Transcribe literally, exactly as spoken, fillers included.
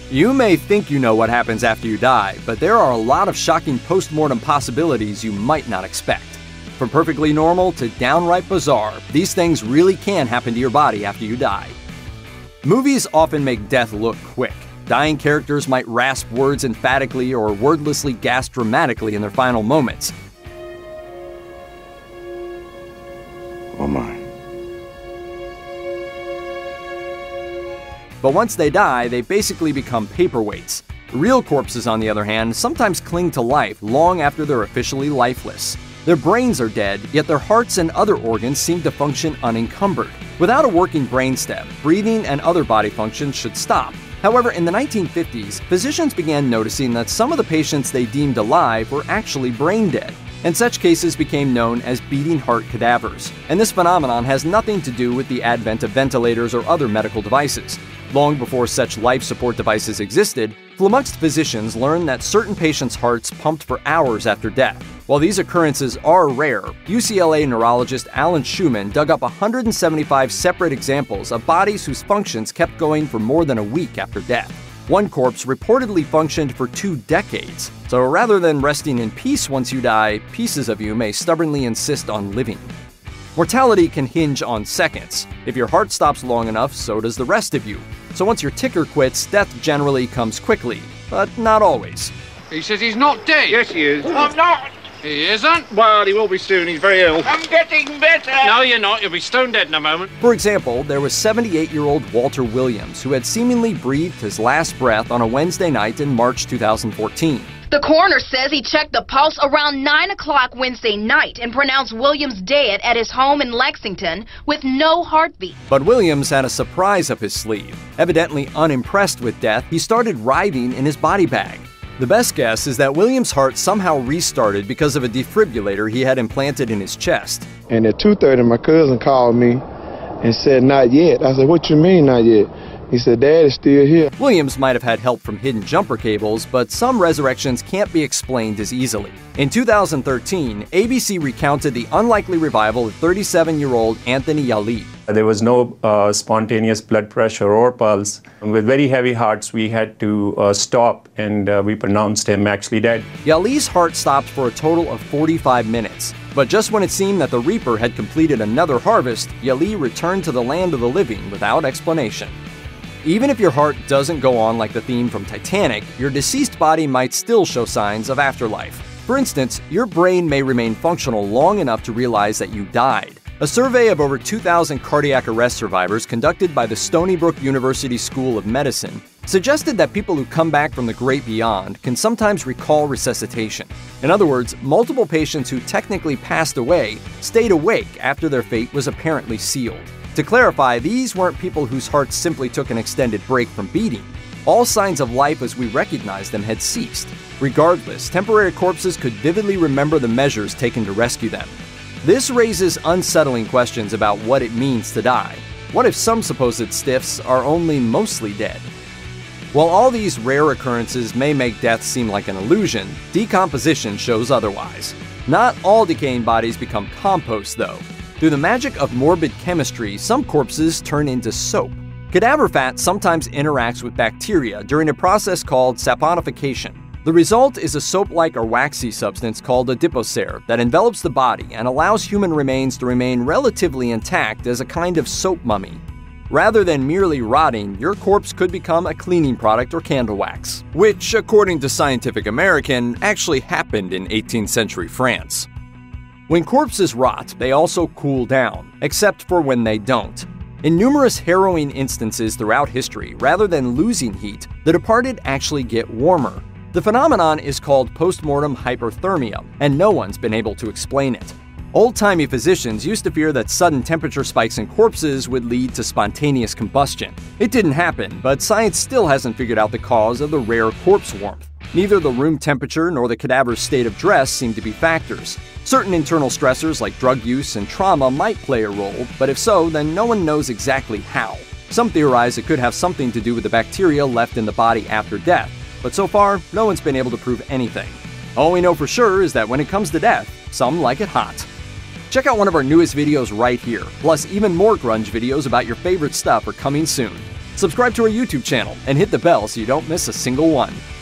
You may think you know what happens after you die, but there are a lot of shocking post-mortem possibilities you might not expect. From perfectly normal to downright bizarre, these things really can happen to your body after you die. Movies often make death look quick. Dying characters might rasp words emphatically or wordlessly gasp dramatically in their final moments. Oh my. But once they die, they basically become paperweights. Real corpses, on the other hand, sometimes cling to life long after they're officially lifeless. Their brains are dead, yet their hearts and other organs seem to function unencumbered. Without a working brainstem, breathing and other body functions should stop. However, in the nineteen fifties, physicians began noticing that some of the patients they deemed alive were actually brain dead, and such cases became known as beating heart cadavers. And this phenomenon has nothing to do with the advent of ventilators or other medical devices. Long before such life support devices existed, flummoxed physicians learned that certain patients' hearts pumped for hours after death. While these occurrences are rare, U C L A neurologist Alan Schumann dug up one hundred seventy-five separate examples of bodies whose functions kept going for more than a week after death. One corpse reportedly functioned for two decades. So rather than resting in peace once you die, pieces of you may stubbornly insist on living. Mortality can hinge on seconds. If your heart stops long enough, so does the rest of you. So once your ticker quits, death generally comes quickly, but not always. He says he's not dead. Yes, he is. I'm not. He isn't. Well, he will be soon. He's very ill. I'm getting better. No, you're not. You'll be stone dead in a moment. For example, there was seventy-eight-year-old Walter Williams, who had seemingly breathed his last breath on a Wednesday night in March two thousand fourteen. The coroner says he checked the pulse around nine o'clock Wednesday night and pronounced Williams dead at his home in Lexington with no heartbeat. But Williams had a surprise up his sleeve. Evidently unimpressed with death, he started writhing in his body bag. The best guess is that Williams' heart somehow restarted because of a defibrillator he had implanted in his chest. And at two thirty, my cousin called me and said, "Not yet." I said, "What you mean, not yet?" He said, "Dad is still here." Williams might have had help from hidden jumper cables, but some resurrections can't be explained as easily. In two thousand thirteen, A B C recounted the unlikely revival of thirty-seven-year-old Anthony Yali. There was no uh, spontaneous blood pressure or pulse. With very heavy hearts, we had to uh, stop, and uh, we pronounced him actually dead. Yali's heart stopped for a total of forty-five minutes. But just when it seemed that the Reaper had completed another harvest, Yali returned to the land of the living without explanation. Even if your heart doesn't go on like the theme from Titanic, your deceased body might still show signs of afterlife. For instance, your brain may remain functional long enough to realize that you died. A survey of over two thousand cardiac arrest survivors conducted by the Stony Brook University School of Medicine suggested that people who come back from the great beyond can sometimes recall resuscitation. In other words, multiple patients who technically passed away stayed awake after their fate was apparently sealed. To clarify, these weren't people whose hearts simply took an extended break from beating. All signs of life as we recognize them had ceased. Regardless, temporary corpses could vividly remember the measures taken to rescue them. This raises unsettling questions about what it means to die. What if some supposed stiffs are only mostly dead? While all these rare occurrences may make death seem like an illusion, decomposition shows otherwise. Not all decaying bodies become compost, though. Through the magic of morbid chemistry, some corpses turn into soap. Cadaver fat sometimes interacts with bacteria during a process called saponification. The result is a soap-like or waxy substance called adipocere that envelops the body and allows human remains to remain relatively intact as a kind of soap mummy. Rather than merely rotting, your corpse could become a cleaning product or candle wax, which, according to Scientific American, actually happened in eighteenth century France. When corpses rot, they also cool down, except for when they don't. In numerous harrowing instances throughout history, rather than losing heat, the departed actually get warmer. The phenomenon is called postmortem hyperthermia, and no one's been able to explain it. Old-timey physicians used to fear that sudden temperature spikes in corpses would lead to spontaneous combustion. It didn't happen, but science still hasn't figured out the cause of the rare corpse warmth. Neither the room temperature nor the cadaver's state of dress seem to be factors. Certain internal stressors like drug use and trauma might play a role, but if so, then no one knows exactly how. Some theorize it could have something to do with the bacteria left in the body after death, but so far, no one's been able to prove anything. All we know for sure is that when it comes to death, some like it hot. Check out one of our newest videos right here, plus even more grunge videos about your favorite stuff are coming soon. Subscribe to our YouTube channel and hit the bell so you don't miss a single one.